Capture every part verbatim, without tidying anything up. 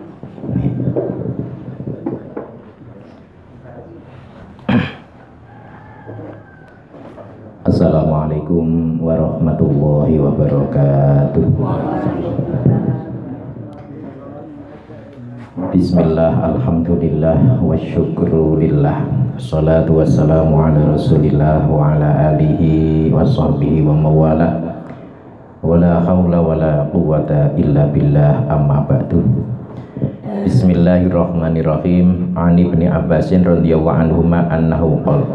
Assalamualaikum warahmatullahi wabarakatuh. Bismillah, alhamdulillah, wa syukru lillah, salatu wassalamu ala rasulillah wa ala alihi wa sahbihi wa mawala, wa la hawla wa la quwwata illa billah, amma ba'du. Bismillahirrahmanirrahim. An Ibni Abbasin radhiyallahu anhuma annahu qala,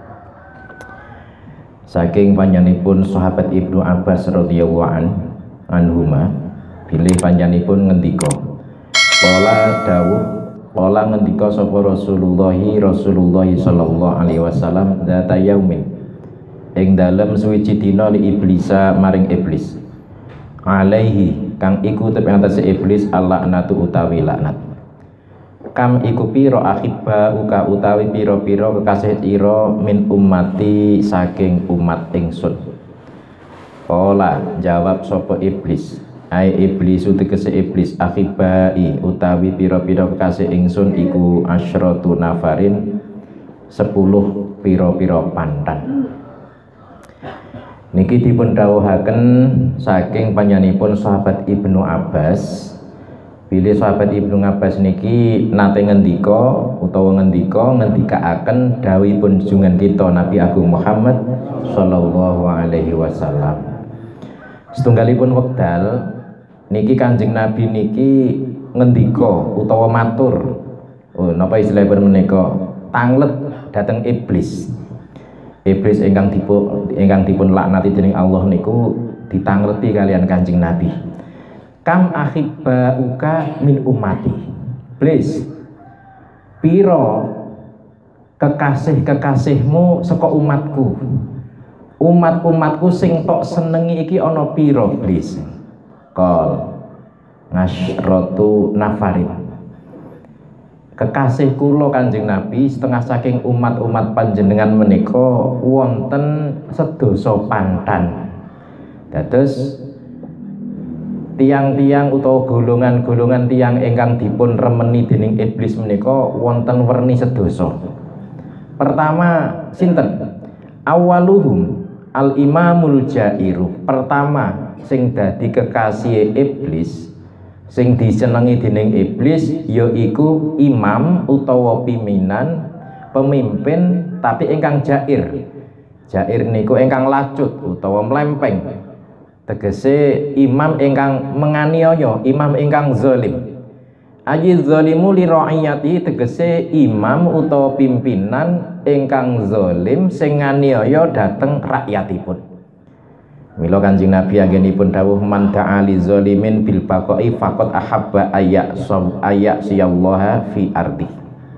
saking panjenenganipun sahabat Ibnu Abbas radhiyallahu anhuma, bilih panjenenganipun ngendika, Pola dawuh, pola ngendika sapa Rasulullah Rasulullah sallallahu alaihi wasallam data yaumin ing dalem suwiji dina li iblisa maring iblis, alaihi kang iku tepe atase iblis al-laknatu utawi laknat. Kam iku pira akhibba uka utawi pira-pira kekasih ira min ummati saking umat ingsun. Pola jawab sapa iblis, ai iblis utekese iblis akhibai utawi pira-pira kekasih ingsun iku asyratu nafarin sepuluh pira-pira pantan. Niki dipun dawuhaken saking panjenenganipun sahabat Ibnu Abbas. Bilih sahabat Ibnu Abbas niki nate ngendika utawa ngendika ngendikaaken dawuhipun junjungan kita Nabi Agung Muhammad sallallahu alaihi wasallam. Setunggalipun wekdal niki Kanjeng Nabi niki ngendika utawa matur, oh napa istilahipun menika, tanglet dhateng iblis. Iblis ingkang dipun ingkang dipun laknati dening Allah niku ditangleti kalian Kanjeng Nabi. Kam akhibba uka min ummati. Iblis, pira kekasih-kekasihmu saka umatku. Umat-umatku sing tok senengi iki ana pira, Iblis? Kol ngasyratu nafarin. Kekasih kula Kanjeng Nabi setengah saking umat-umat panjenengan menika wonten sedasa pantan. Dados tiang-tiang utawa golongan-golongan tiang ingkang dipun remeni dening iblis menika wonten werni sedasa. Pertama sinten? Awaluhum al-imamul jairu. Pertama sing dadi kekasih iblis, sing disenengi dening iblis yaiku imam utawa pimpinan, pemimpin tapi ingkang jair. Jair niku ingkang lacut utawa mlempeng. Tegese imam ingkang menganiaya, imam ingkang zalim. Aji zalimu li ra'iyati, tegese imam utawa pimpinan ingkang zalim sing nganiaya dhateng rakyatipun. Mila Kanjeng Nabi anggenipun dawuh man ta'ali zalimin bil baqai faqad ahabba ayya sab ayya siyallaha fi ardi.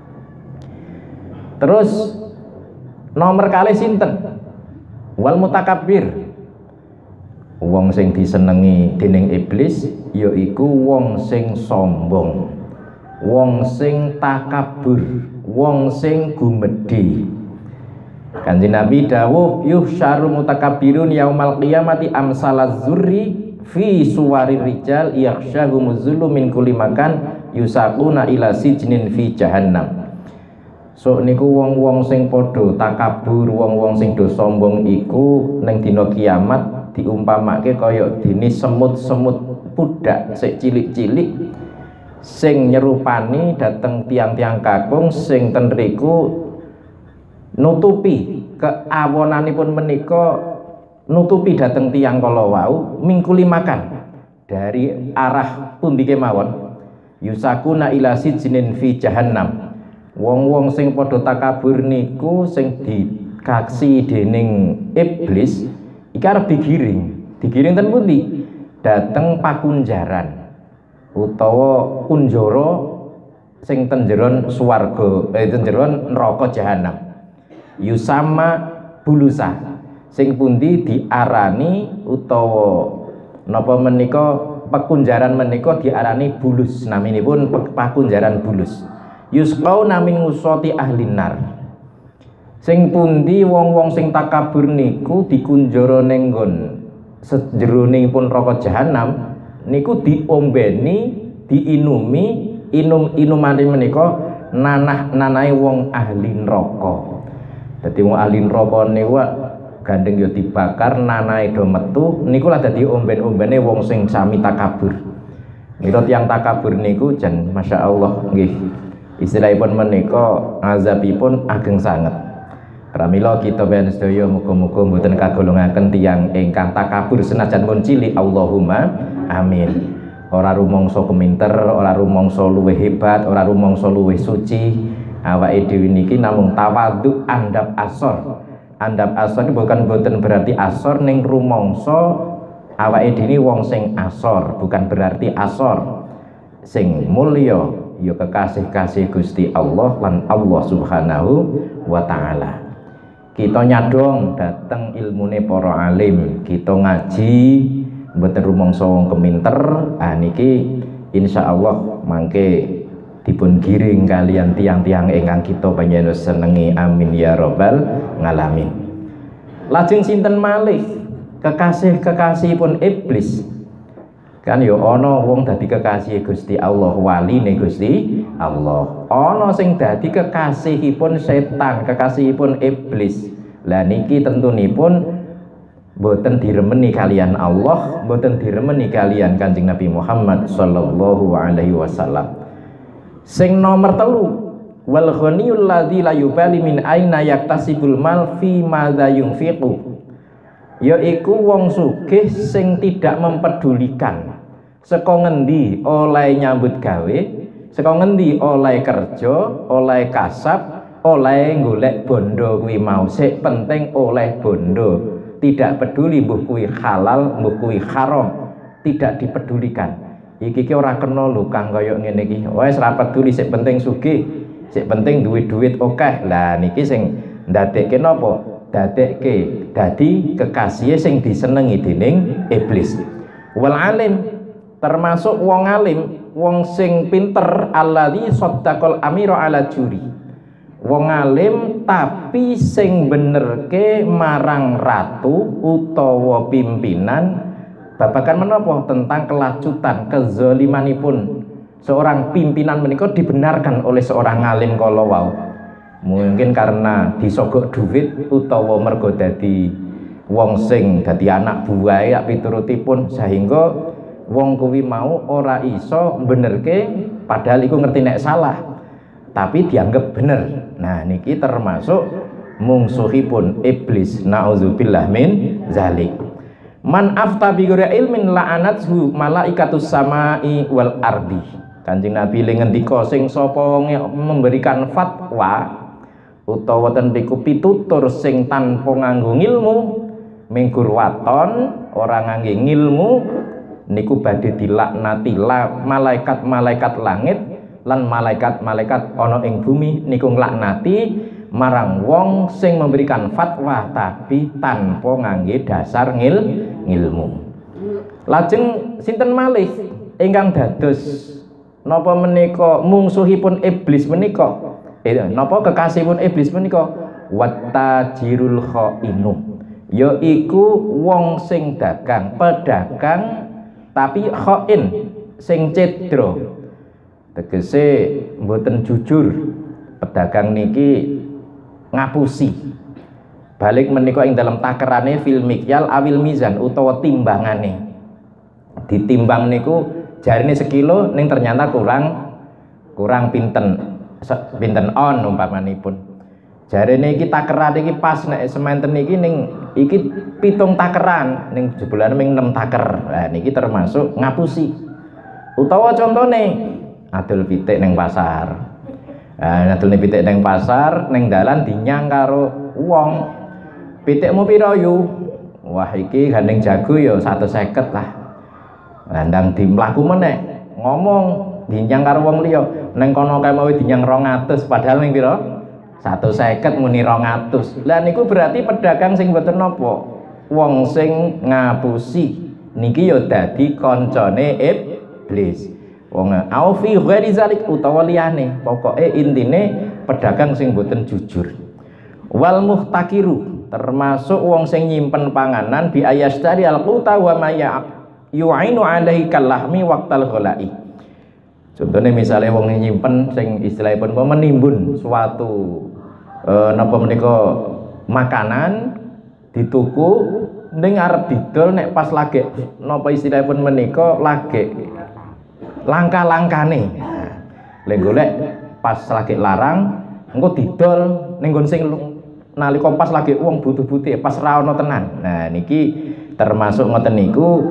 Terus nomor kalih sinten? Wal mutakabbir. Wong sing disenengi dening iblis yaiku wong sing sombong, wong sing takabur, wong sing gumedhe. Kanjeng Nabi dawuh yuhsyaru mutakabbirun yaumal qiyamati amsalaz zurri fi suwari rijal yakhshahumuz zullu min kulli makan yusaquna ila sijnin fi jahannam. So niku wong-wong sing padha takabur, wong-wong sing do sombong iku ning dina kiamat diumpamake kaya dene semut-semut pudak sik cilik-cilik sing nyerupani dhateng tiang-tiang kakung sing ten riku nutupi keawonanipun menika, nutupi dhateng tiang kala wau mingkuli makan dari arah pundi kemawon yusakuna ila sijnin fi jahannam. Wong-wong sing padha takabur niku sing dikaksi dening iblis iki arep digiring, digiring ten pundi? Dhateng pakunjaran utawa kunjara sing ten jeron swarga, eh ten jeron neraka jahanam. Yusama bulusa, sing pundi diarani utawa napa menika pakunjaran menika diarani bulus, naminipun pakunjaran bulus. Yusqau namin ngusoti ahlinar, sing pundi wong-wong sing takabur niku dikunjara ning nggon sejeroningipun neraka jahanam niku diombeni, diinumi inum inumane menika nanah nanahe wong ahli neraka. Dadi wong ahli neraka niku gandeng ya dibakar, nanahe do metu niku lah dadi omben-ombene wong sing sami takabur. Mila tiyang takabur niku jan masyaallah nggih. Istilahipun menika azabipun ageng sanget. Pramila kita ben sedaya muga-muga mboten kagolongaken tiyang ingkang takabur senajan pun cilik. Allahumma amin. Ora rumangsa keminter, ora rumangsa luwih hebat, ora rumangsa luwih suci. Awake dhewe niki namung tawadhu andap asor. Andap asor ini bukan boten berarti asor ning rumangsa awake dhewe wong sing asor, bukan berarti asor. Sing mulya ya kekasih-kasih Gusti Allah lan Allah Subhanahu wa taala. Kita nyadong dateng ilmune para alim, kita ngaji mboten rumangsa wong keminter. Ah niki insyaallah mangke dipun giring kalian tiang-tiang ingkang kita panjenengan senengi, amin ya rabbal ngalamin. Lajeng sinten malih kekasih-kekasihipun iblis. Kan ya ana wong dadi kekasih Gusti Allah, waline Gusti Allah. Ana sing dadi kekasihipun setan, kekasihipun iblis. Lah niki tentunipun boten diremeni kalian Allah, boten diremeni kalian Kanjeng Nabi Muhammad sallallahu alaihi wasallam. Sing nomor telu, wal ghaniyul ladzi la yubali min aina yaktasibul mal fi madza yunfiqu. Yaiku wong sugih sing tidak mempedulikan saka ngendi oleh nyambut gawe, saka ngendi oleh kerja, oleh kasab, oleh golek bondo kuwi mau. Sik penting oleh bondo. Tidak peduli mbuh kuwi halal, mbuh kuwi haram, tidak dipedulikan. Iki ki ora kena lho Kang kaya ngene iki. Wes ora peduli, sik penting sugih, sik penting duit-duit akeh. Lah niki sing ndadekke napa? Dadekke dadi kekasih sing disenengi dening iblis. Wal alim termasuk wong alim, wong sing pinter, alladzi saddaqal amira ala juri. Wong alim tapi sing benerke marang ratu utawa pimpinan babagan menapa tentang kelacutan kezalimanipun seorang pimpinan menika dibenarkan oleh seorang alim kala wau. Mungkin karena disogok duit utawa mergo dadi wong sing dadi anak buahe yak piturutipun, sehingga wong kuwi mau ora iso benerke padahal iku ngerti nek salah tapi dianggap bener. Nah niki termasuk mungsuhipun iblis, nauzubillah min zalik. Man afta bi ghairi ilmin la'anathu malaikatus samai wal ardi. Kanjeng Nabi le ngendika sing sapa memberikan fatwa utawa ten niku pitutur sing tanpa nganggo ngilmu, minggur waton ora ngangge ngilmu niku badhe dilaknati malaikat-malaikat langit lan malaikat-malaikat ana ing bumi niku nglaknati marang wong sing memberikan fatwa tapi tanpa ngangge dasar ngil ngilmu. Lajeng sinten malih ingkang dados napa menika mungsuhipun iblis menika? Eh, napa kekasihipun iblis menika? Wattajirul khainu. Yaiku wong sing dagang, pedagang tapi khain, sing cedra. Tegese mboten jujur. Pedagang niki ngapusi. Balik menika ing dalam takerane fil mikyal awil mizan utawa timbangane. Ditimbang niku jarine sekilo ning ternyata kurang kurang pinten pinten on umpamanipun. Jarine iki takeran iki pas nek sementen iki ning iki pitung takeran ning jebulane ming enam taker. Nah niki termasuk ngapusi. Utawa contone adol pitik ning pasar. Nah adol pitik ning pasar ning dalan dinyang karo wong. Pitikmu pira yu? Wah iki gandeng jago ya seratus lima puluh lah. Landang dimlaku meneh ngomong dinyang karo wong liya neng kono kae mau dinyang rong atus padahal ning pira seratus lima puluh muni rong atus. Lah niku berarti pedagang sing mboten napa wong sing ngapusi niki ya dadi kancane iblis. Wong au fi ghairi zalik utawa liyane pokoke intine pedagang sing mboten jujur. Wal muhtakiru termasuk wong sing nyimpen panganan bi ayastari al quta wa maya yu'inu alaihi kalahmi waqtal ghalai. Contohnya misalnya wong nyimpen sing istilahipun menimbun suatu eh, napa menika makanan dituku ning arep didol nek pas lagi napa istilahipun menika lagi langka-langkane. Nah, lek golek pas lagi larang engko didol ning nggon sing nalika pas lagi wong butuh-butuh pas ra ono tenan. Nah niki termasuk ngoten niku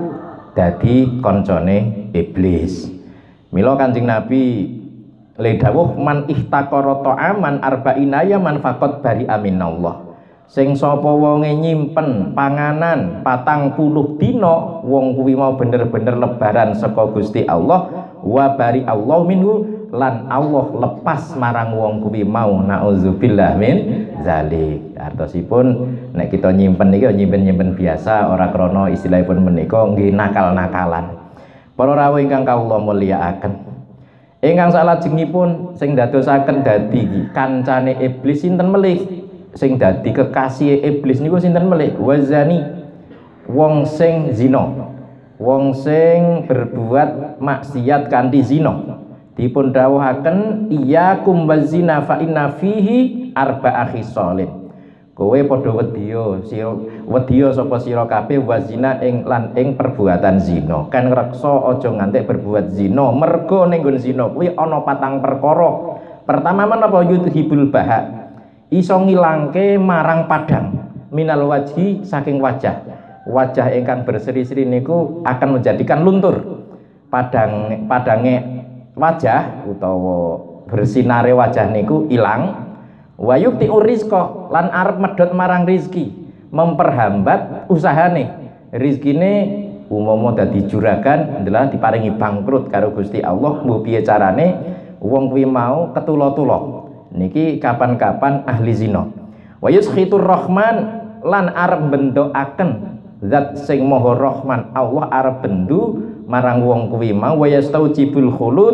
dadi koncone iblis. Mila Kanjeng Nabi le dawuh man ihtaqara ta'aman arba'ina ya man faqat bari aminallah. Sing sapa wonge nyimpen panganan patang puluh dina wong kuwi mau bener-bener lebaran saka Gusti Allah wa bari Allah minhu lan Allah lepas marang wong kuwi mau nauzubillah min zalik. Artosipun nek kita nyimpen iki nyimpen-nyimpen biasa ora krana istilahipun menika nggih nakal-nakalan. Para rawuh ingkang kawula mulyakaken, ingkang salajengipun sing dadosaken dadi kancane iblis sinten melih? Sing dadi kekasih iblis niku sinten melih? Wazani, wong sing zina, wong sing berbuat maksiat kanthi zina. Dipun dawuhaken iyyakum wazina fa inna fihi arba'a khisalin. Kowe padha wedya sira wedya sapa sira kabeh wazina ing lan ing perbuatan zina. Kan reksa aja ngantek berbuat zina. Mergo ning nggon zina kuwi ana patang perkara. Pertama menapa yudhibul baha. Iso ngilangke marang padang minal wajhi saking wajah. Wajah ingkang berseri-seri niku akan menjadikan luntur. Padang padange wajah utawa bersinare wajah niku ilang. Wa yukti rizqa lan arep medhot marang rizki, memperhambat usahane. Rizkine umpama dadi juragan adalah diparingi bangkrut karo Gusti Allah. Mbuh piye carane wong kuwi mau ketula-tula. Niki kapan-kapan ahli zina. Wa yuskhitur rahman lan arep bendokaken zat sing maha rahman. Allah arep bendu marang wong kuwi mau wa yastaujibul khulud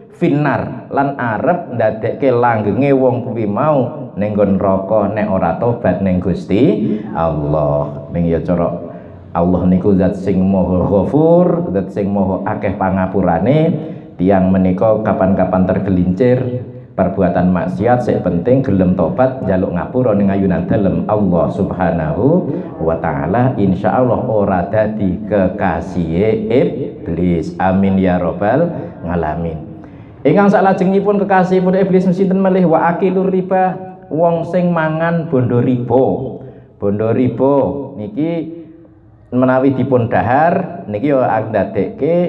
finnar lan arep ndadekke langgenge wong kuwi mau ning nggon neraka nek ora tobat ning Gusti Allah. Ning ya cara Allah niku zat sing maha ghafur, zat sing maha akeh pangapurane. Tiang menika kapan-kapan tergelincir perbuatan maksiat sing penting gelem tobat njaluk ngapura ning ayunan dalem Allah Subhanahu wa taala, insyaallah ora dadi kekasih iblis. Amin ya rabbal alamin. Ingkang salajengipun kekasihipun iblis sinten melih? Wa akilur riba, wong sing mangan bondo riba. Bondo riba niki menawi dipun dahar niki ya ndadekke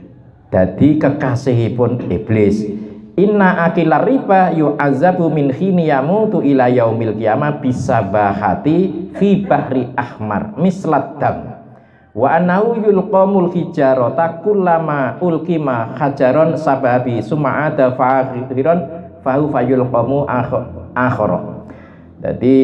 dadi kekasihipun iblis. Inna akilar riba yu'azabu min khini yamutu ila yaumil qiyamah bisabahati fi bahri ahmar mislat dam. Wa annahu yulqamul hijarata kullama ulqima hajaron sababi sum'ada fa'akhiron fahu fayulqamu akhara. Jadi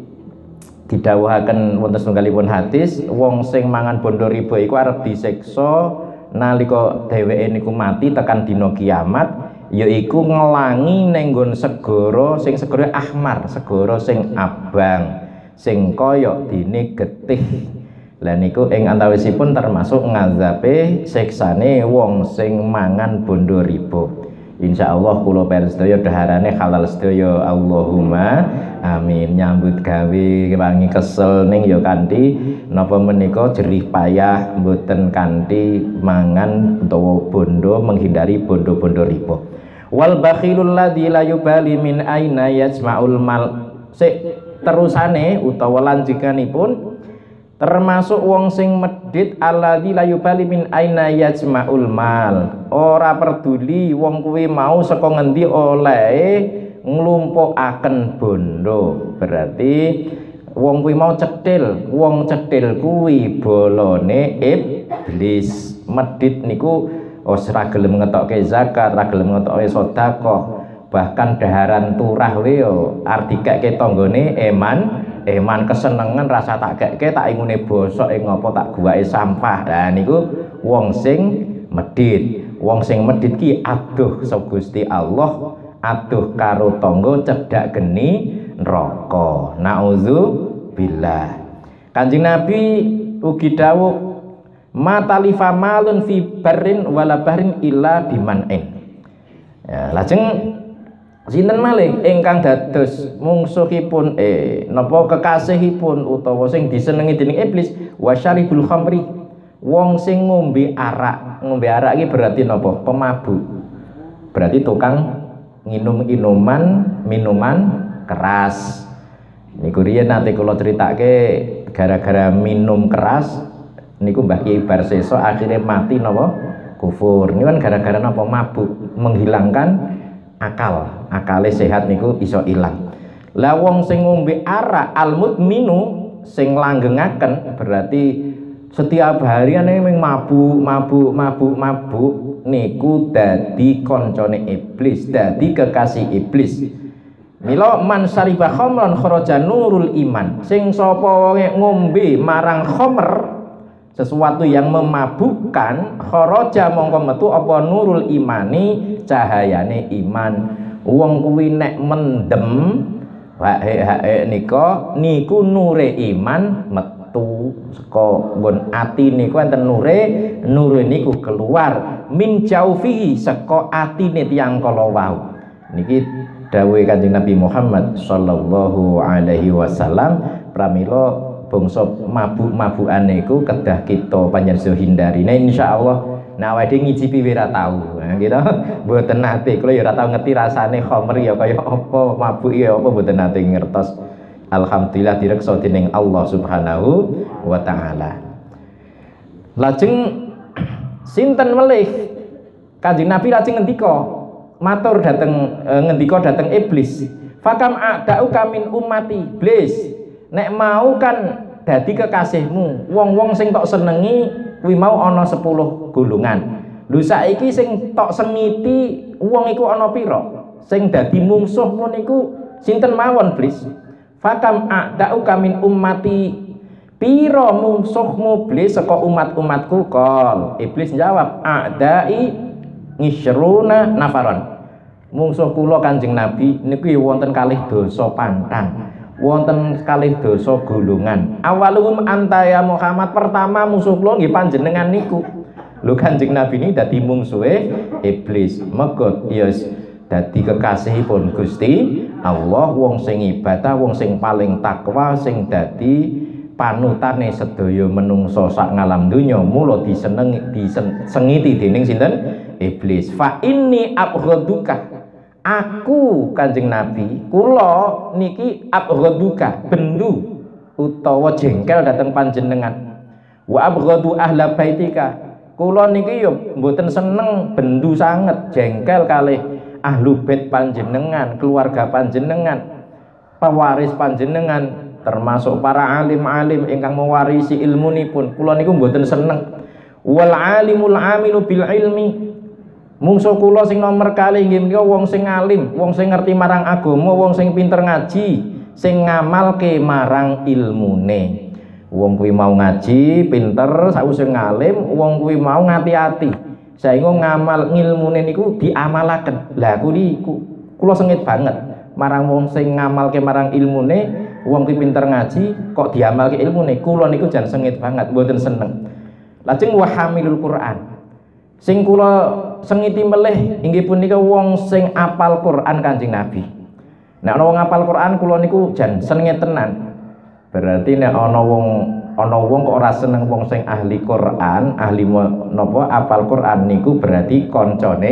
didhawuhaken wonten setunggalipun hadis, wong sing mangan bondo riba iku arep disiksa nalika dheweke niku mati tekan dina kiamat, yaiku ngelangi ning nggon segara sing segara ahmar, segara sing abang, sing kaya dene getih. Lah niku ing antawisipun termasuk ngazabe siksane wong sing mangan bondo riba. Insyaallah kula persedaya daharane halal sedaya Allahumma amin. Nyambut gawe wangi kesel ning ya kanthi napa menika jerih payah mboten kanthi mangan utawa bondo, menghindari bondo-bondo riba. Wal bakhilul ladzi la yubali min aina yajma'ul mal. Sik terusane utawa lanjutanipun termasuk wong sing medhit alladzi la yubali min aina yajma'ul mal. Ora peduli wong kuwi mau saka ngendi olehe nglumpukaken bondo. Berarti wong kuwi mau cetil, wong cetil kuwi bolone iblis. Medhit niku ora gelem ngetokke zakat, ora gelem ngetokke sedekah, bahkan daharan turah we yo arep dikeke tanggane eman. Eman kesenengan rasa tak keke tak ingune bosok ing ngopo tak guwake sampah. Nah niku wong sing medhit. Wong sing medhit ki aduh sa Gusti Allah, aduh karo tangga cedhak geni neraka. Nauzubillah. Kanjeng Nabi ugi dawuh matalifa malun fi barrin wala bahrin illa biman'in. Ya, lajeng sinten malih ingkang dados mungsuhipun eh napa kekasihipun utawa sing disenengi dening iblis wasyaribul khamri, wong sing ngombe arak. Ngombe arak iki berarti napa? Pemabuk. Berarti tukang nginum minuman minuman keras. Niku riyen nate kula critake gara-gara minum keras niku Mbah Kiai Barsesa akhirnya mati napa? Kufur. Ini kan gara-gara napa? Mabuk, menghilangkan akal. Akale sehat niku iso ilang. Lah wong sing ngombe arak al-mudminu sing langgengaken berarti setiap hari ane ming mabuk, mabuk, mabuk, mabuk niku dadi koncone iblis, dadi kekasih iblis. Mila man syariba khamran kharaja nurul iman. Sing sapa ngombe marang khamr, sesuatu yang memabukkan, kharaja mongko metu apa nurul imani, cahayane iman. Wong kuwi nek mendem hae-hae nika niku nure iman metu saka nggon ati niku enten nure, nure niku keluar min jaufihi saka atine tiyang kala wau. Niki dawuh Kanjeng Nabi Muhammad sallallahu alaihi wasallam, pramila bangsa mabuk-mabukan niku kedah kita panjenengan hindari. Nah insyaallah nah awake ngicipi ora tau. Nah kita mboten nate, kula ya ora tau ngerti rasane khamr ya kaya apa, mabuk ya apa mboten nate ngertos. Alhamdulillah direksa dening Allah Subhanahu wa taala. Lajeng sinten melih Kanjeng Nabi lajeng ngendika matur dateng e, ngendika dateng iblis, fakam a'da'u kamin ummati iblis, nek mau kan dadi kekasihmu wong-wong sing tok senengi kuwi mau ana sepuluh golongan. Lho saiki sing tok sengiti wong iku ana pira? Sing dadi mungsuhmu niku sinten mawon iblis? Fakam a'da'u kamin ummati, pira mungsuhmu iblis saka umat-umatku? Kol iblis jawab a'da'i ngisruna nafaron. Mungsuh kula Kanjeng Nabi niku wonten kalih dosa pantang, wonten kalih dosa golongan. Awaluhum anta ya Muhammad, pertama musuh kula nggih panjenengan niku. Lho Kanjeng Nabi ini dadi mungsuhe iblis. Mega ya dadi kekasihipun Gusti Allah, wong sing ibadah, wong sing paling takwa, sing dadi panutane sedaya menungso sak ngalam donya, mula disenengi disengiti dening sinten? Iblis. Fa inni abghaduka, aku Kanjeng Nabi kula niki abghaduka, bendu utawa jengkel dateng panjenengan. Wa abghadu ahla baitika, kula niki yo mboten seneng, bendu sanget, jengkel kalih ahlu bait panjenengan, keluarga panjenengan, pewaris panjenengan, termasuk para alim-alim ingkang mewarisi ilmunipun. Kula niku mboten seneng. Wal alimul amilu bil ilmi, mungsuh kula sing nomor kalih nggih menika wong sing alim, wong sing ngerti marang agama, wong sing pinter ngaji, sing ngamalke marang ilmune. Wong kuwi mau ngaji, pinter, sawise ngalim, wong kuwi mau ngati-ati. Saengga ngamal ngilmune niku diamalaken. Lah kuwi kula sengit banget marang wong sing ngamalke marang ilmune, wong kuwi pinter ngaji kok diamalke ilmune. Kula niku jan sengit banget, mboten seneng. Lajeng wa hamilul Quran, sing kula sengiti melih inggih punika wong sing apal Quran Kanjeng Nabi. Nek ana wong apal Quran kula niku jan senenge tenan. Berarti nek ana wong ana wong kok ora seneng wong sing ahli Quran, ahli napa apal Quran niku berarti koncone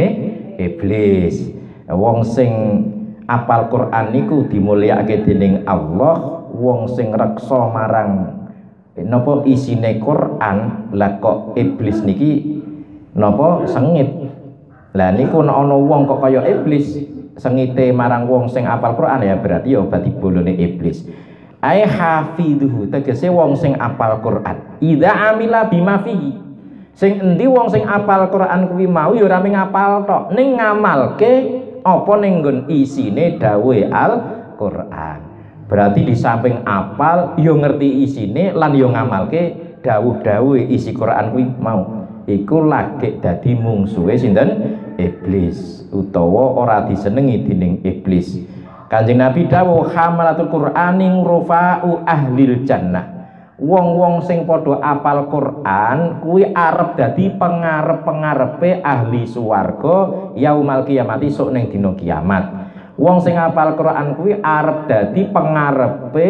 iblis. Wong sing apal Quran niku dimulyakake dening Allah, wong sing reksa marang napa isine Quran, lah kok iblis niki napa sengit. Lah niku nek ana wong kok kaya iblis sengite marang wong sing apal Quran, ya berarti ya berarti bolone iblis. Ai hafidhu tegese wong sing apal Quran. Idza amila bima fihi, sing endi wong sing apal Quran kuwi mau ya ora mung apal tok, ning ngamalke apa ning nggon isine dawuhe Al-Qur'an. Berarti di samping apal yo ngerti isine lan yo ngamalke dawuh-dawuhe isi Quran kuwi mau. Iku lagi dadi mungsuhe sinten? Iblis, utawa ora disenengi dening iblis. Kanjeng Nabi dawuh hamalatul Qur'ani rufa'u ahlil jannah, wong-wong sing padha apal Quran kuwi arep dadi pengarep-pengarepe ahli swarga yaumal kiamati sok ning dina kiamat. Wong sing apal Quran kuwi arep dadi pengarepe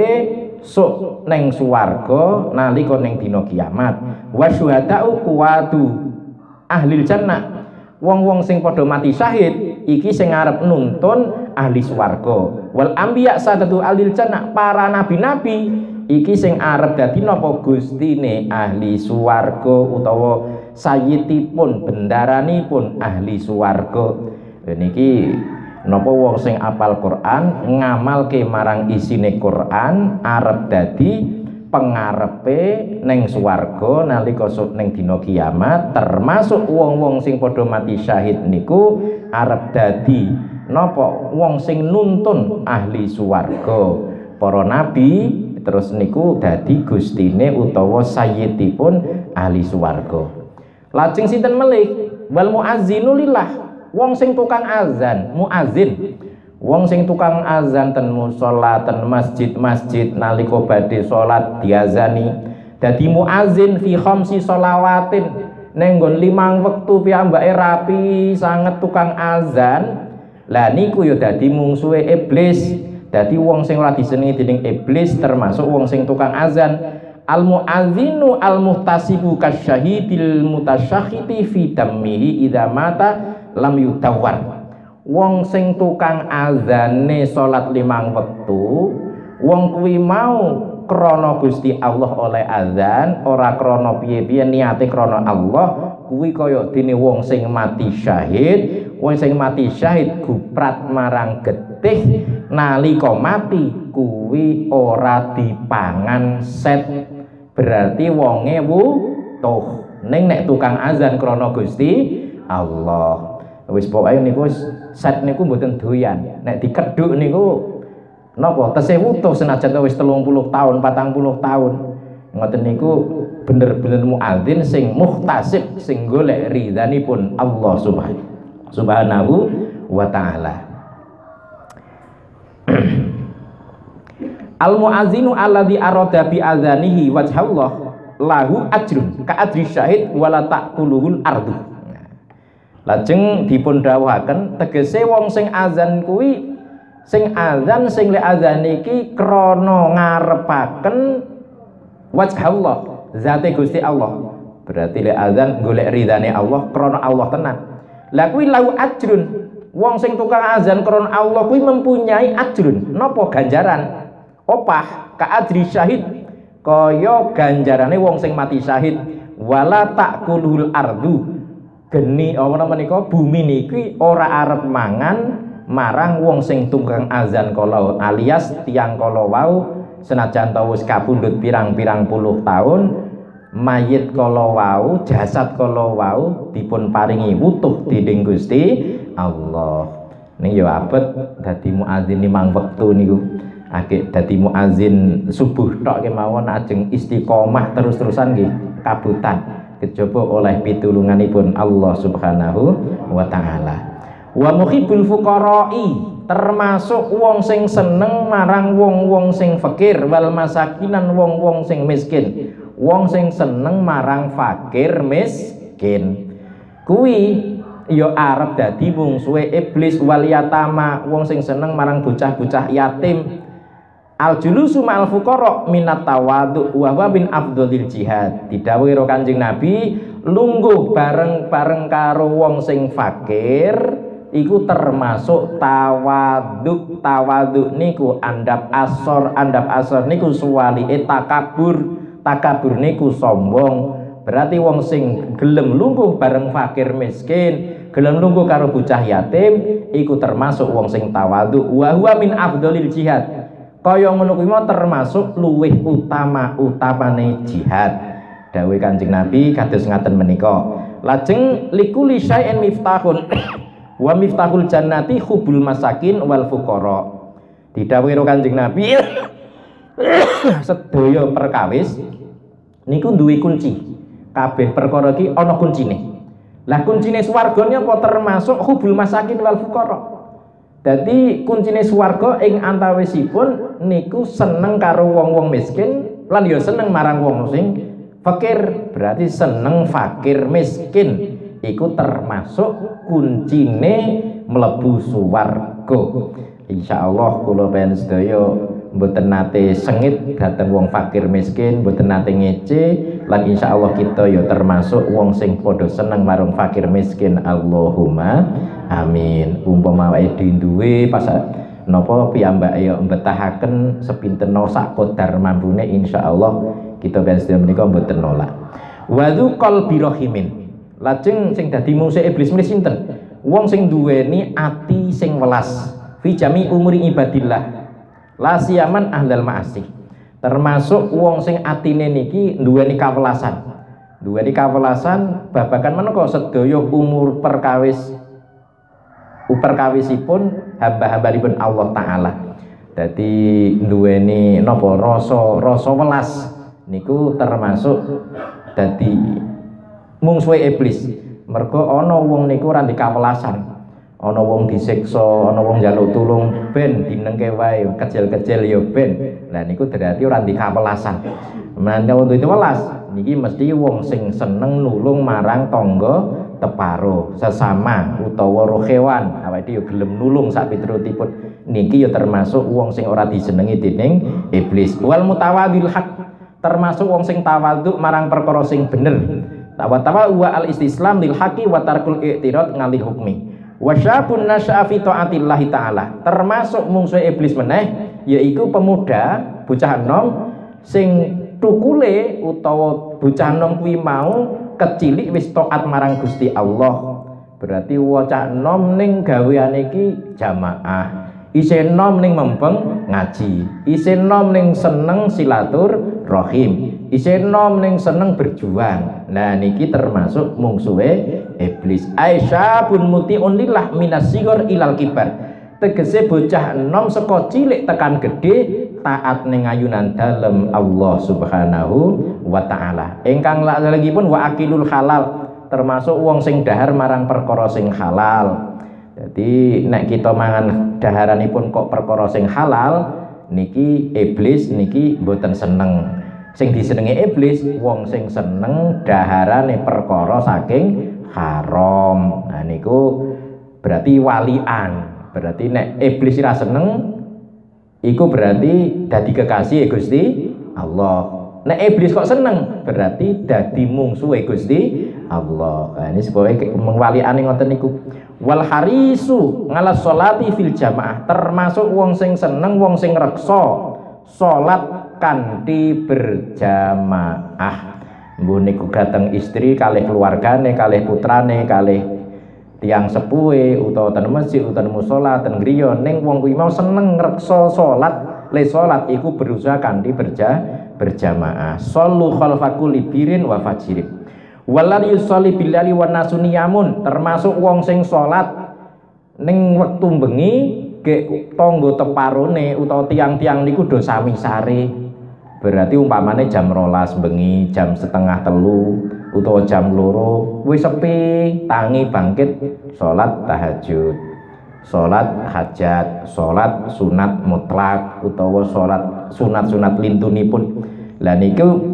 sok ning swarga nalika ning dina kiamat. Wa syuhada'u kuwatu ahli jannah. Wong-wong sing padha mati syahid iki sing arep nuntun ahli swarga. Wal anbiya sadatu ahli jannah, para nabi-nabi iki sing arep dadi napa gustine ahli swarga utawa sayyidipun bendaranipun ahli swarga. Niki napa wong sing apal Quran ngamalke marang isine Quran arep dadi pengarepe ning swarga nalika sok ning dina kiamat, termasuk wong-wong sing padha mati syahid niku arep dadi napa wong sing nuntun ahli swarga. Para nabi terus niku dadi gustine utawa sayyidipun ahli swarga. Lajeng sinten melih? Wal muazzinu lillah, wong sing tukang azan, muazzin. Wong sing tukang azan ten musala ten masjid-masjid nalika badhe salat diazani. Dadi muazzin fi khamsi shalawatin, ning nggon limang wektu piyambake rapi sanget tukang azan. Lah niku ya dadi mungsuhe iblis. Dadi wong sing ora disenengi dening iblis termasuk wong sing tukang azan. Al muazzinu al muhtasibu kasyahidil mutasyahhiti fi dammihi idza mata lam yutawwar. Wong sing tukang azane salat limang wektu, wong kuwi mau krana Gusti Allah oleh azan, ora krana piye-piye niate krana Allah, kuwi kaya dene wong sing mati syahid. Wong sing mati syahid guprat marang getih nalika mati kuwi ora dipangan set, berarti wonge wutuh. Ning nek tukang azan krana Gusti Allah, wis pokoke niku set niku mboten doyan. Nek dikedhuk niku napa tesih wutuh senajan wis telung puluh tahun, patang puluh tahun. Ngoten niku bener-bener muadzin sing muhtasib, sing golek ridhanipun Allah Subhanahu Subhanahu wa taala. Al muazzinu alladzi arada bi adzanihi wajhallah lahu ajrun ka ajri syahid wala taquluhul ardu. Lajeng dipun dawuhaken tegese wong sing azan kuwi sing azan sing le azan iki krana ngarepaken wajhallah, zate Gusti Allah. Berarti le azan golek ridane Allah, krana Allah tenan. Lah kuwi lahu ajrun, wong sing tukang azan krana Allah kuwi mempunyai ajrun, napa ganjaran? Opah ka ajri syahid, kaya ganjarane wong sing mati syahid. Wala taqulul ardu, geni apa menika bumi niki ora arep mangan marang wong sing tukang azan kala, alias tiang kala wau senajan ta wis kapundhut pirang-pirang puluh tahun, mayit kala wau, jasad kala wau dipun paringi wutuh dening Gusti Allah. Ning ya abet dadi muadzin limang wektu niku. Akeh dadi muadzin subuh tok kemawon ajeng istiqomah terus-terusan nggih kabutan kejaba oleh pitulunganipun Allah Subhanahu wa taala. Wa muhibbul fuqara'i, termasuk wong sing seneng marang wong-wong sing fakir, wal masakinan wong-wong sing miskin. Wong sing seneng marang fakir miskin kuwi ya arep dadi mungsuhe iblis. Wal yatama, wong sing seneng marang bocah-bocah yatim. Al julusu ma'al fuqara minat tawadhu wa huwa min afdhalil jihad. Didhawuhi Kanjeng Nabi, lungguh bareng-bareng karo wong sing fakir iku termasuk tawadhu. Tawadhu niku andap asor, andap asor niku suwalike takabur. Takabur niku sombong. Berarti wong sing gelem lungguh bareng fakir miskin, gelem lungguh karo bocah yatim iku termasuk wong sing tawadhu. Wa huwa min afdhalil jihad. Kaya ngono kuwi termasuk luwih utama-utamane jihad. Dawuh Kanjeng Nabi kados ngaten menika. Lajeng likuli syai'in miftahun wa miftahul jannati hubul masakin wal fuqara. Didhawuhi Kanjeng Nabi sedaya perkawis niku duwe kunci. Kabeh perkara iki ana kuncine. Lah kuncine swarga apa termasuk hubul masakin wal fuqara. Dadi kuncine swarga ing antawisipun niku seneng karo wong-wong miskin lan ya seneng marang wong sing fakir, berarti seneng fakir miskin iku termasuk kuncine mlebu swarga. Insyaallah kula ben sedaya mboten nate sengit dhateng wong fakir miskin, mboten nate ngece, lan insyaallah kita ya termasuk wong sing padha seneng marang fakir miskin. Allahumma amin. Umpama awake dhewe duwe pas napa piyambake ya mbetahaken sepinten sak qadar mampune, insyaallah kita ben sedaya menika mboten nolak. Wa dzul birahimin. Lajeng sing dadi musuh iblis menika sinten? Wong sing duweni ati sing welas fi jami umuri ibadillah la siyaman ahlal ma'asih, termasuk wong sing atine niki duweni kawelasan duweni kawelasan babagan menapa sedaya umur perkawis perkawisipun hamba-hambanipun Allah taala. Dadi duweni napa rasa rasa welas niku termasuk dadi mungsuhe iblis. Mergo ana wong niku ora dikawelasan, ana wong disiksa, ana wong njaluk tulung ben dinengke wae, kecil-kecil ya ben. Lah niku berarti ora dikawelasan. Menawa itu welas niki mesti wong sing seneng nulung marang tangga teparo, sesama utawa roh hewan. Awake dhewe gelem nulung sak piturutipun. Niki ya termasuk wong sing ora disenengi dening iblis. Wal mutawadil haq, termasuk wong sing tawadhu marang perkara sing bener. Tawa-tawa wa al istislam lil haqi wa tarkul i'tirad ngali hukmi. Wasyabun nasya'a fi ta'atillahi ta'ala, termasuk mungsuh iblis meneh yaiku pemuda bocah enom sing tukule utawa bocah enom kuwi mau kecilik wis taat marang Gusti Allah. Berarti bocah enom ning gaweane iki jamaah, isih enom ning mempeng ngaji, isih enom ning seneng silatur rahim, isih enom ning seneng berjuang. Nah niki termasuk mungsuhe iblis. Aisyabun muti'un lillah minas sighar ilal kibar, tegese bocah enom saka cilik tekan gede taat ning ayunan dalem Allah Subhanahu wa taala. Ingkang salajengipun wa akilul halal, termasuk wong sing dahar marang perkara sing halal. Jadi nek kita mangan daharanipun kok perkara sing halal niki iblis niki mboten seneng. Sing disenengi iblis wong sing seneng daharane perkara saking haram. Nah niku berarti walian. Berarti nek iblis ora seneng iku berarti dadi kekasih Gusti Allah. Nek iblis kok seneng berarti dadi mungsuhe Gusti Allah. Nah ini sebagai waliane ngoten niku. Wal harisu ngalas sholati fil jamaah, termasuk wong sing seneng wong sing reksa salat kanthi berjamaah. Mbok niku dateng istri kalih keluargane, kalih putrane, kalih tiang sepuhe utawa ten masjid utawa musala ten griya ning wong kuwi mau seneng ngreksa salat, le salat iku berusaha kanthi berja berjamaah. Shallu khalfa kulli birin wa fajirin. Walladzi yusolli billaili wan nasu niyamun, termasuk wong sing salat ning wektu bengi ge tangga teparone utawa tiang-tiang niku do sami sare. Berarti umpamane jam rolas bengi, jam setengah telu utawa jam loro wis sepi, tangi bangkit salat tahajud, salat hajat, salat sunat mutlak utawa salat sunat-sunat lintunipun. Lah niku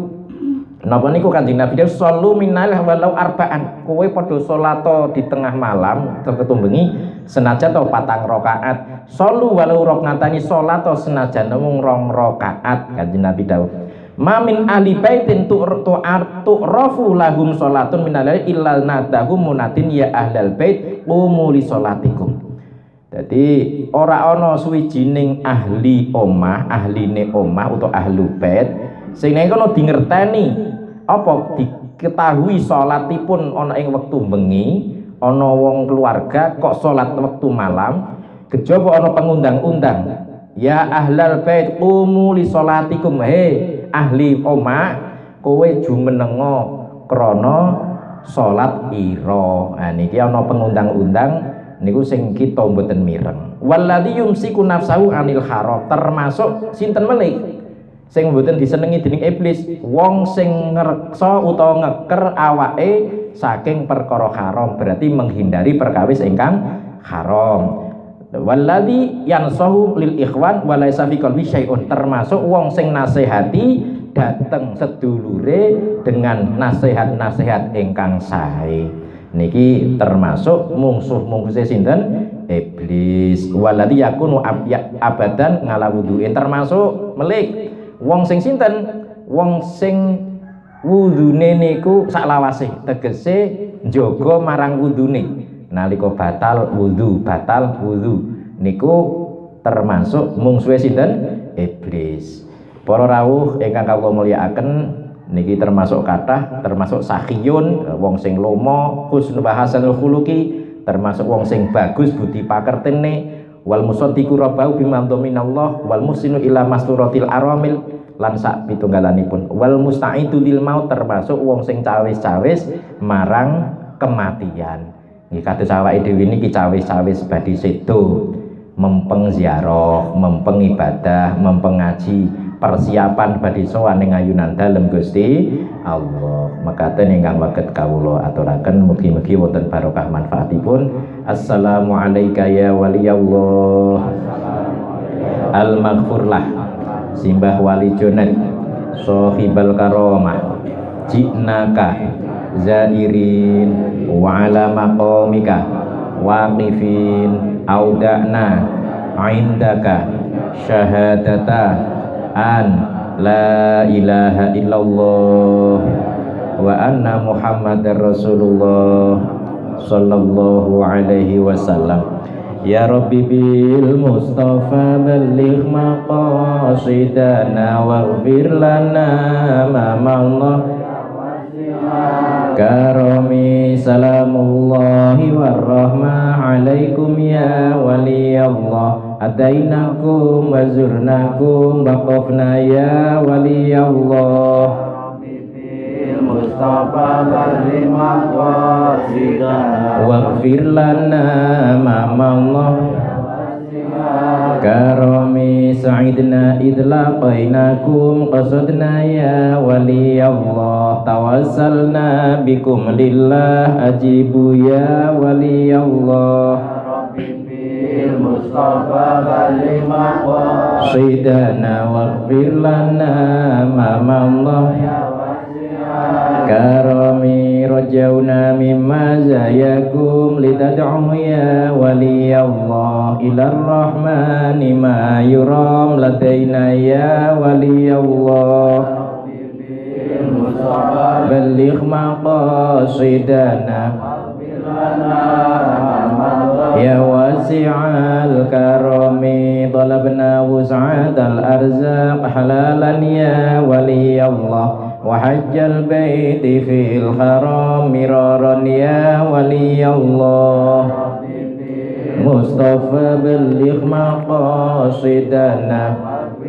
napa niku Kanjeng Nabi dawuh sallu minal walau arba'an, kowe padha salat di tengah malam ketu bengi senajan to patang rakaat, sallu walau rakaatani salat senajan mung rong rakaat. Kanjeng Nabi dawuh mamin ahli baitin tu'tu rafu lahum salatun minal illa nadahum munatin ya ahlal bait qumu li salatikum. Jadi ora ana suwijining ahli omah, ahline omah utawa ahlu bait sing nek kono dingerteni apa diketahui salatipun ana ing wektu bengi, ana wong keluarga kok salat wektu malam, kejaba ana pengundang-undang ya ahlal bait qumu li salatikum, he ahli omah kowe jumenenga krana salat ira. Nah niki ana pengundang-undang niku sing kita mboten mireng. Walladzi yumsiku nafsahu anil haram, termasuk sinten melih sing mboten disenengi dening iblis, wong sing ngreksa utawa ngeker awake saking perkara haram, berarti menghindari perkawis ingkang haram. Walladzi yansahu lil ikhwan wa laisa fi qalbi syai'un, termasuk wong sing nasihati dateng sedulure dengan nasihat-nasihat ingkang sae. Niki termasuk mungsuh-mungsuhe sinten? Iblis. Waladi yakunu abadan ngalawuduin, termasuk melik wong sing sinten? Wong sing wudune niku saklawase, tegese njaga marang wudune. Nalika batal wudu, batal wudu niku termasuk mungsuhe sinten? Iblis. Para rawuh ingkang kawula mulyakaken, niki termasuk kathah, termasuk sakhiyun, wong sing lomo, husnul hasanul khuluqi, termasuk wong sing bagus budi pakertene, wal musaddiqu rabbahu bima dominallah, wal musinu ila masturatil aramil, lan sak pitunggalanipun, wal musta'idu lil maut, termasuk wong sing cawis-cawis marang kematian. Nggih kados awake dhewe niki cawis-cawis badhe sedo, mempeng ziarah, mempeng ibadah, mempeng ngaji, persiapan badhe sowan ing ayunan dalem Gusti Allah. Mekaten ingkang waget kawula aturaken mugi-mugi wonten barokah manfaatipun. Assalamu alayka ya waliyallah. Al-maghfurlah simbah wali jonet sohibal karomah jinaka zairin wa ala maqamika waqifin auda'na indaka syahadata an la ilaha illallah wa anna muhammadar rasulullah sallallahu alaihi wasallam. Ya Rabbi bil Mustafa balligh maqasidana waghfir lana ma ma'allah karami salamullahi warahmah alaikum ya waliyallah atainakum wa zurnakum waqafna ya waliyallah Mustafa balima qasidana waghfir lana ma ma'allah karami sa'idna idlaqainakum qasadna ya waliyallah tawassalna bikum lillah ajibu ya waliyallah Mustafa balima qasidana waghfir lana ma ma'allah karami rajauna mimma zayakum litad'u ya waliyallah ilar rahmani ma yuram ladaina ya waliyallah balligh maqasidana ya wasi'al karami talabna wus'atal arzaq halalan ya waliyallah wa hajjal baiti fil haram miraran ya waliyallah Mustafa balligh maqasidana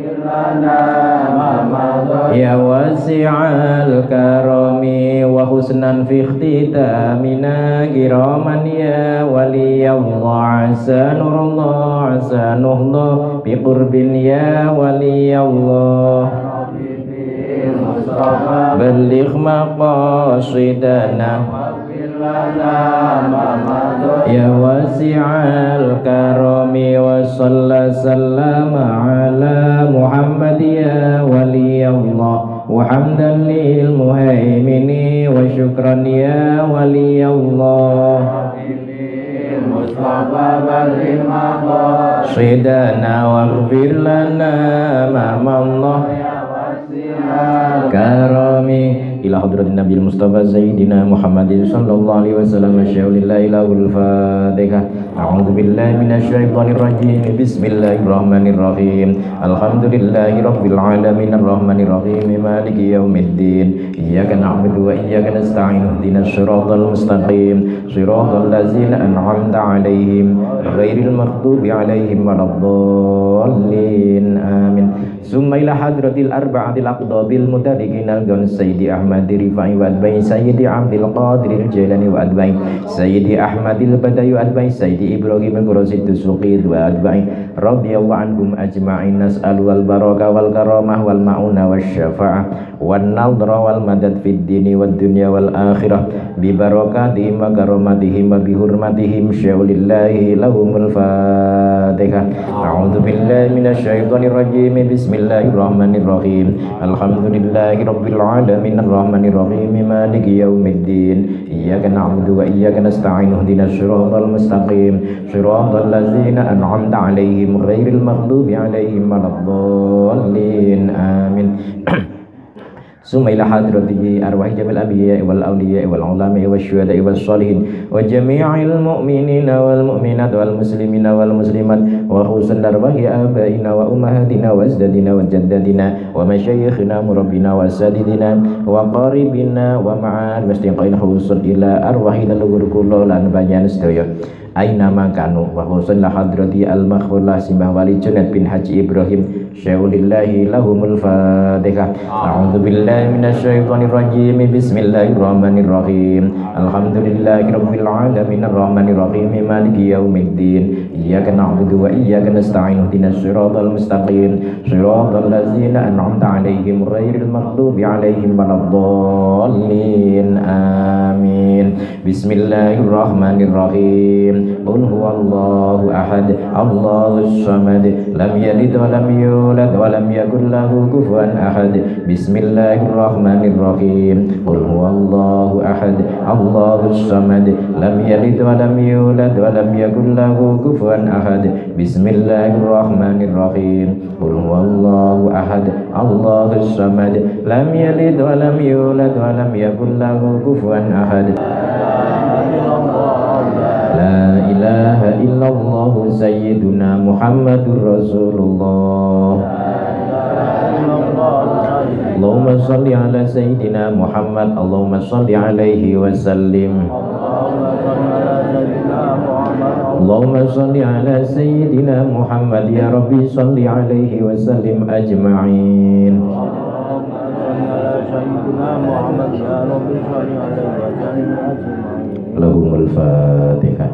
ya wasi'al karami wa husnan fi ikhtitamina kiraman ya waliyallah asanullah asanullah bi qurbin ya waliyallah balligh maqasidana ya wasi'al karami wa sallallahu ala Muhammad ya waliyallah wa hamdan lil muhaimini wa syukran ya waliyallah Mustafa balligh maqasidana waghfir lana ma ma'allah karami ila hadratin Nabi Mustafa Sayyidina Muhammadin sallallahu alaihi wasallam syaulillahi lahul fatihah. A'udzu billahi minasy syaithanir rajim. Bismillahirrahmanirrahim. Alhamdulillahi rabbil alamin arrahmanir rahim maliki yaumiddin. Iyyaka na'budu wa iyyaka nasta'in ihdinas siratal mustaqim siratal ladzina an'amta 'alaihim ghairil maghdubi 'alaihim waladdallin. Amin. Summa ila hadratil arba'atil aqdabil mutadiqinal gon Sayyidi Ahmad Rifai wa adbai Sayyidi Abdul Qadir Jailani wa adbai Sayyidi Ahmadil Badawi wa adbai Sayyidi Ibrahim al-Qurasid Suqir wa adbai radhiyallahu anhum ajma'in. Nas'alu wal barakah wal karamah wal ma'una wal syafa'ah wan nadra wal madad fid dini wad dunya wal akhirah bi barakatihim wa karamatihim wa bi hurmatihim syaulillahi lahumul fatihah. A'udzu billahi minasy syaithanir rajim. Bismillah Bismillahirrahmanirrahim. Alhamdulillahirabbil alamin arrahmanir rahim maliki yaumiddin. Iyyaka na'budu wa iyyaka nasta'in ihdinas siratal mustaqim siratal ladzina an'amta 'alaihim ghairil maghdubi 'alaihim waladdallin. Amin. Summa ila hadratihi arwahi jamil anbiya'i wal awliya'i wal ulama'i wasyuhada'i wassalihin wa jami'il mu'minina wal mu'minat wal muslimina wal muslimat wa khususan arwahi abaina wa ummahatina wa ajdadina wa jaddadina wa masyayikhina murabbina wa sadidina wa qaribina wa ma'al wastiqain khususan ila arwahi leluhur kula lan panjenengan sedaya aina makanu wa khususan la hadrati al maghfurlah Simbah Wali Junaid bin Haji Ibrahim syaulillahi lahumul fatihah. A'udzu billahi minasyaitonir rajim. Bismillahirrahmanirrahim. Alhamdulillahirabbil alamin arrahmanir rahim maliki yaumiddin. Iyyaka na'budu wa iyyaka nasta'in ihdinas siratal mustaqim siratal ladzina an'amta 'alaihim ghairil maghdubi 'alaihim waladdallin. Amin. Bismillahirrahmanirrahim. Qul huwallahu ahad Allahus samad lam yalid wa lam yulad wa lam yakul lahu kufuwan ahad. Bismillahirrahmanirrahim. Qul huwallahu ahad Allahus samad lam yalid wa lam yulad wa lam yakul lahu kufuwan ahad. Bismillahirrahmanirrahim. Qul huwallahu ahad Allahus samad lam yalid wa lam yulad wa lam yakul lahu kufuwan ahad. La ilaha illallah sayyiduna Muhammadur Rasulullah. Allahumma salli ala sayyidina Muhammad. Allahumma salli alaihi wa sallim. Allahumma salli ala sayyidina Muhammad ya Rabbi salli alaihi wa sallim ajma'in. Lahumul fatihah.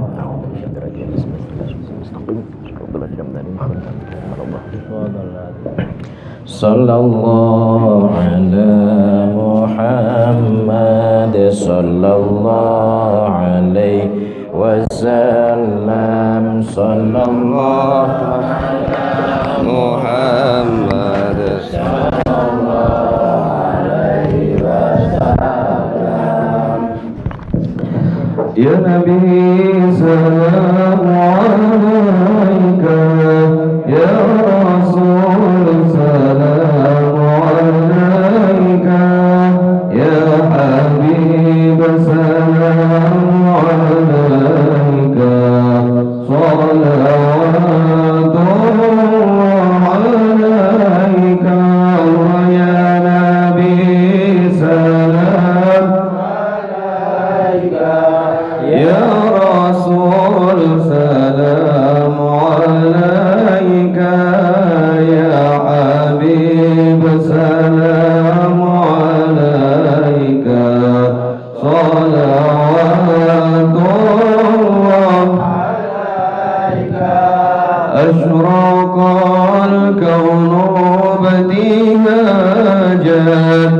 Sallallahu ala Muhammad sallallahu alaihi wasallam. Sallallahu ala Muhammad sallallahu alaihi wasallam. Ya Nabi salam alaika, ya Rasul salam alaika, ya Habib salam alaika, salawatullah alaika, wa ya Nabi salam alaika, ya Rasul salam alaika, ya Habib salam alaika, salawatullah alaika. Ashraqal kawnu batihajan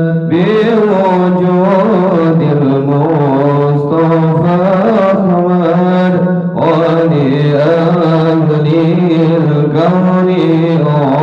biwujudil Mustafa Ahmad wa li ahlil kawni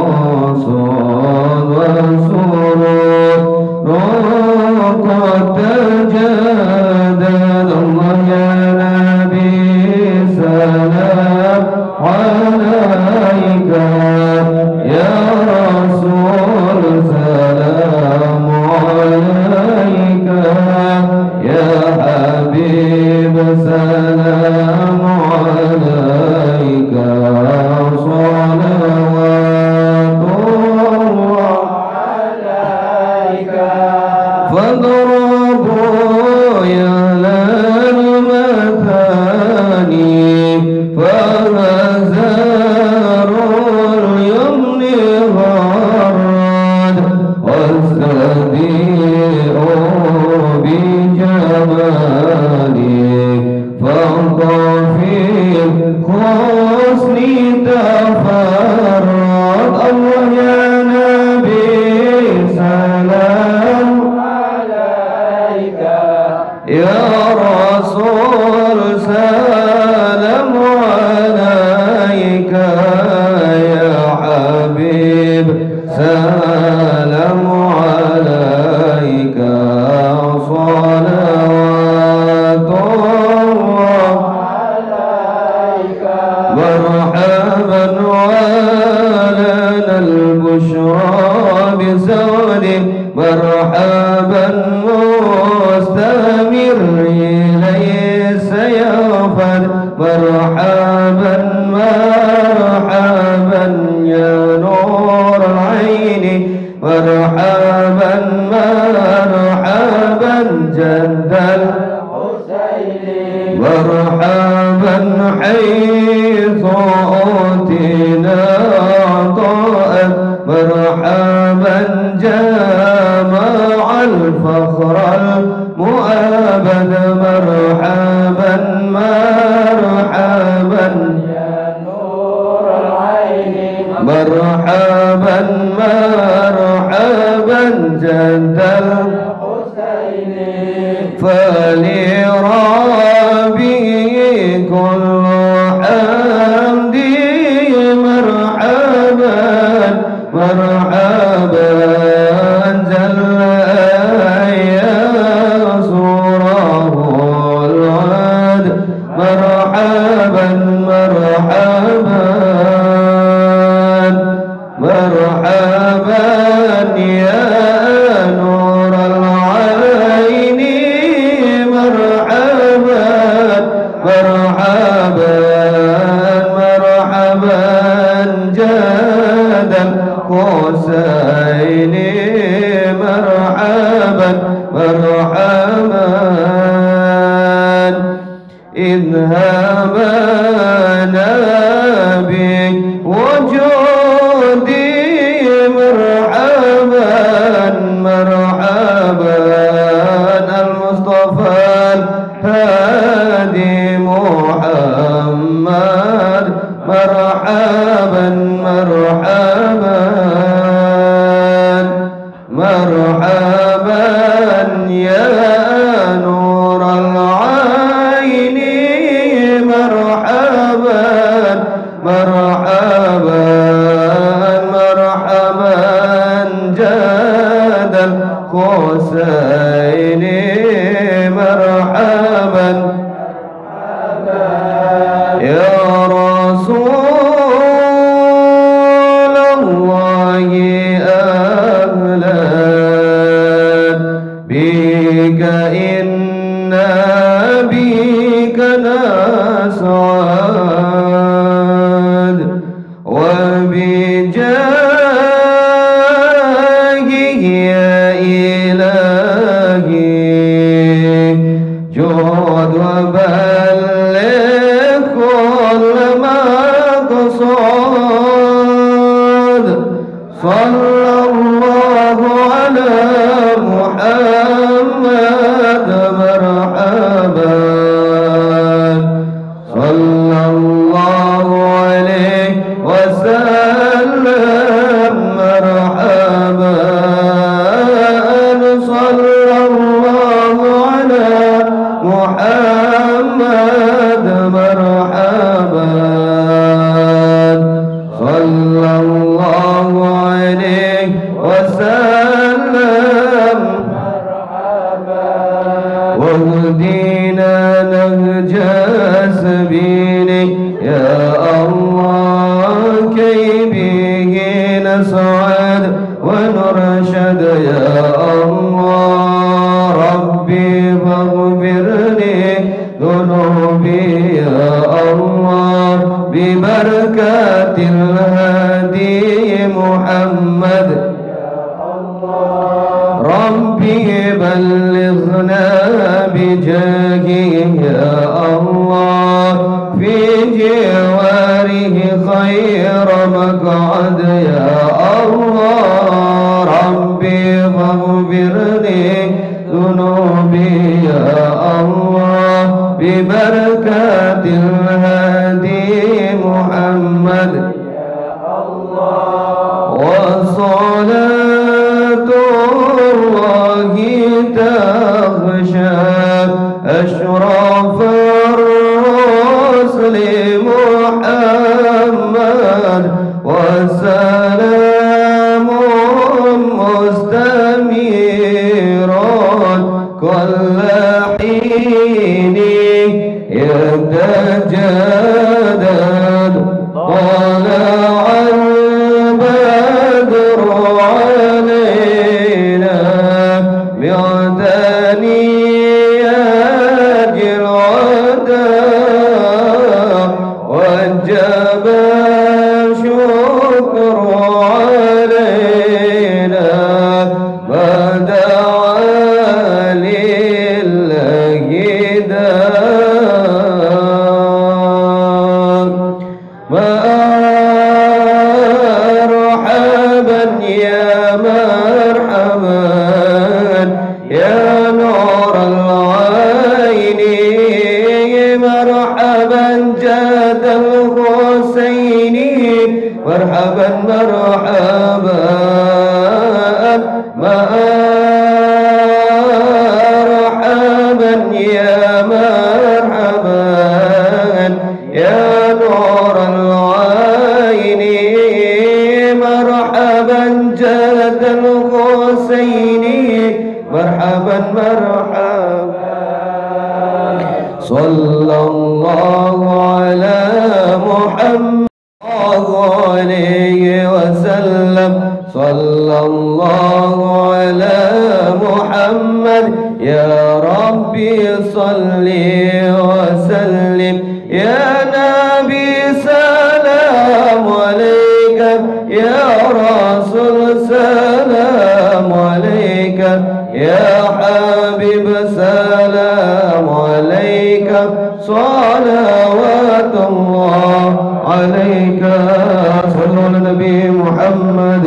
asad wa surur raqat tajadad. Allah ya Nabi salam alaika, ya Rasul salam alaika, ya Habib salam alaika, salawatullah alaika. Fadrabu ya lal mathani fahazarul yumni gharad wastadi'u bi jamalik مرحبا حيث أوتينا عطاء مرحبا جامع الفخر المؤبد مرحبا مرحبا يا نور العين مرحبا مرحبا جد الحسين فلربي كل حمدي مرحبا مرحبا جل يا صوره الواد مرحبا مرحبا مرحبا يا نور العين مرحبا مرحبا مرحبا جاد الحسين مرحبا مرحبا اذهبنا بوجودي مرحبا مرحبا المصطفى الهادي محمد مرحبا مرحبا مرحبا يا نور العين مرحبا مرحبا مرحبا جاد الحسين مرحبا يا رسول الله أهلا بك إنا بك نسعد وبجاهه يا إلهي جود وبلغ كل مقصود صلى الله على محمد مرحبا صلى الله عليه وسلم مرحبا صلى الله على محمد مرحبا صلى الله عليه وسلم مرحبا واهدنا نهج سبيلك يا الله كي به نسعد ونرشد يا الله ربي فاغفرني ذنوبي يا الله ببركة الهادي محمد ربي بلغنا بجاهه يا الله في جواره خير مقعد يا الله ربي فاغفرني ذنوبي يا الله ببركة الهادي محمد يا الله وصلاة الله تغشى أشرف الرسل محمد وسلام مستمير كل حين يتجدد طلع البدر علينا بثنيات الوداع وجب الشكر علينا بدعا لله داعٍ مرحبا يا مرحبا يا نور العين مرحبا جاد الحسين مرحبا مرحبا مرحبا يا مرحبا يا نور العين مرحبا جاد الحسين مرحبا مرحبا صلى الله على محمد عليه وسلم صلى الله على محمد يا ربي صل وسلم يا نبي سلام عليك يا رسول سلام عليك يا حبيب سلام عليك صلوات الله عليك صلوا على النبي محمد.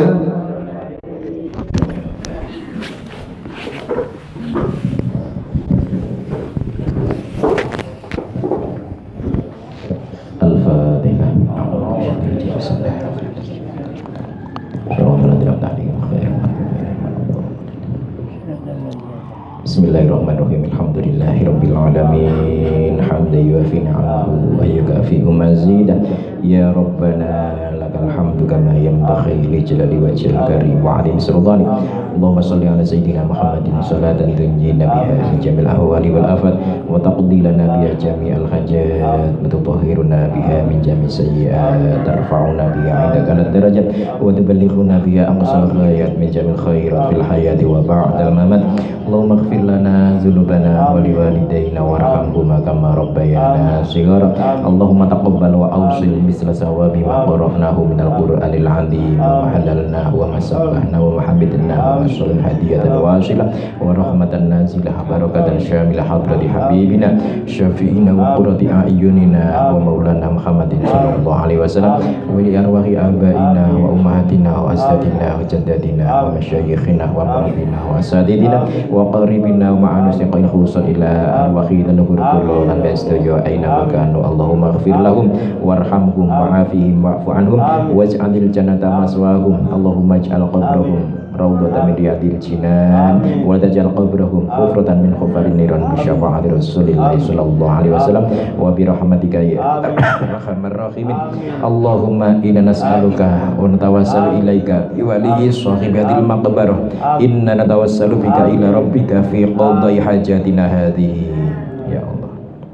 Bismillahirrahmanirrahim. Alhamdulillahirabbil alamin. Hamdan yuafi ni'amahu wa yukafi mazidah. Ya Rabbana lakal hamdu kama yanbaghi li jalali wajhil karim wa 'azimi sultani. Allahumma shalli ala sayyidina Muhammadin salatan tunjina biha min jamil ahwali wal afat wa taqdi lana biha jami'al hajat wa tutahhiruna biha min jami' sayyi'at tarfa'una biha 'indaka ad-darajat wa tuballighuna biha aqsal ghayat min jamil khairat fil hayati wa ba'dal mamat. Allahumma ighfir lana dzunubana wa liwalidayna warhamhuma kama rabbayana shighara. Allahumma taqabbal wa awsil misla sawabi ma qara'nahu minal qur'anil 'azim wa halalnahu wa masabbahnahu wa hamidnahu wa masalul hadiyatan wasilah wa rahmatan nazilah barakatan syamilah hadrati habibina syafi'ina wa qurrati a'yunina wa maulana Muhammadin sallallahu alaihi wasallam wa li arwahi abaina wa ummahatina wa asdadina wa jaddatina wa masyayikhina wa ma'afina wa asadidina wa qaribina wa ma'anusiqin khususan ila arwahi dan nuhur kullu lan bastajo aina makanu. Allahumma ighfir lahum warhamhum wa'afihim wa'fu anhum waj'alil jannata maswahum. Allahumma ij'al qabrahum raudhatan min riyadil jinan wa taj'al qabrahum hufratan min hufarin niran bi syafa'ati Rasulillah sallallahu alaihi wasallam wa bi rahmatika ya arhamar rahimin. Allahumma inna nas'aluka wa natawassalu ilaika bi waliyi sahibatil maqbarah inna natawassalu bika ila rabbika fi qadai hajatina hadhihi. Ya Allah,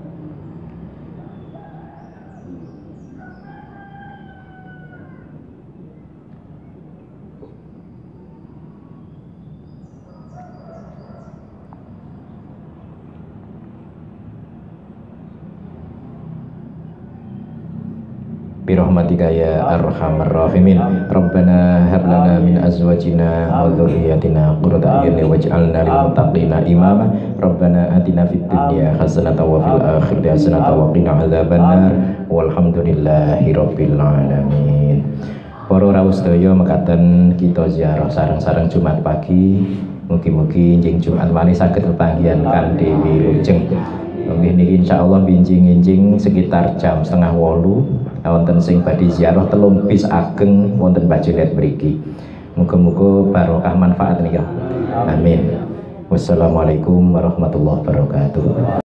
birahmatika ya arhamar rahimin. Rabbana hab lana min azwajina wa dhurriyyatina qurrata a'yun waj'alna lil muttaqina imama. Rabbana atina fid dunya hasanatan wa fil akhirati hasanatan wa qina adzabannar. Walhamdulillahi rabbil alamin. Para rawuh sedaya mekaten kita ziarah sareng-sareng Jumat pagi. Mugi-mugi njing Jumat wali saged pepanggihan kanthi wilujeng. Nggih niki insyaallah binjing-injing sekitar jam setengah wolu wonten sing badhe ziarah telung bis ageng wonten Bajunet mriki. Muga-muga barokah manfaat nika. Amin. Wassalamualaikum warahmatullahi wabarakatuh.